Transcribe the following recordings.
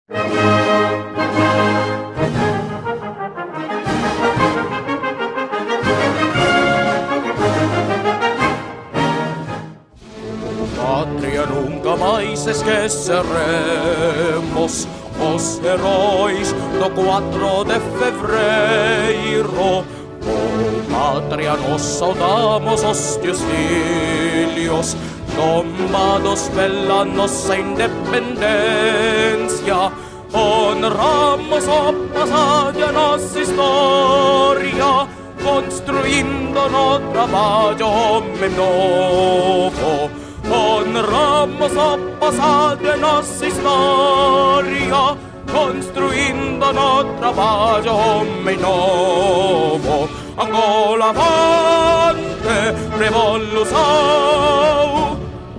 Patria nunca mais esqueceremos os heróis do 4 de fevereiro. Oh, pátria, nós saudamos os teus filhos, tombados pela nossa independência. Honramos o passado e a nossa história, construindo no trabalho homem novo. Honramos o passado e a nossa história, construindo no trabalho homem novo. Angola avante, revolução,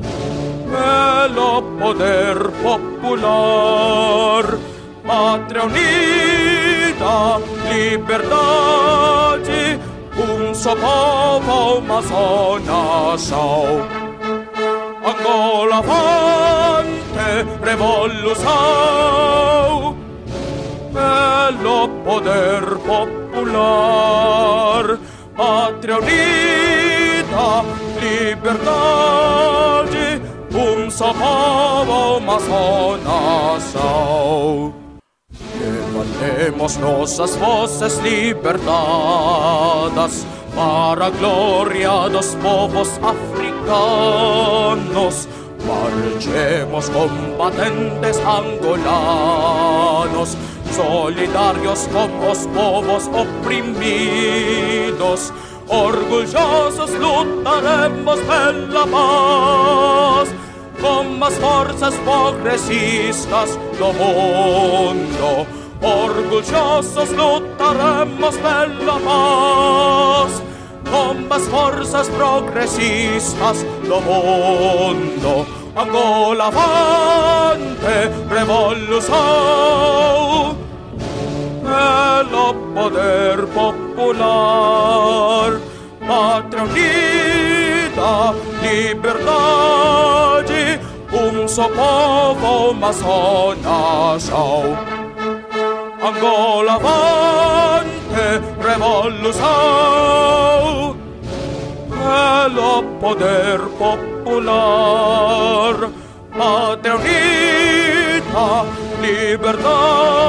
pelo poder popular. Pátria unida, liberdade, só povo, uma só nação. Angola avante, revolução, pelo poder popular. Pátria unida, liberdade, só povo, uma só nação. Levantemos nossas vozes libertadas para a glória dos povos africanos. Marchemos combatentes angolanos, solidários com os povos oprimidos. Orgulhosos lutaremos pela paz, com as forças progressistas do mundo. Orgulhosos lutaremos pela paz, com as forças progressistas do mundo. Angola avante, revolução, pelo poder popular. Pátria unida, liberdade, só povo, uma só nação. Angola avante, revolução, pelo poder popular. Pátria unida,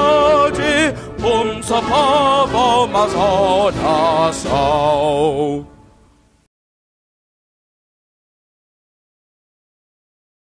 liberdade, só povo, uma só nação.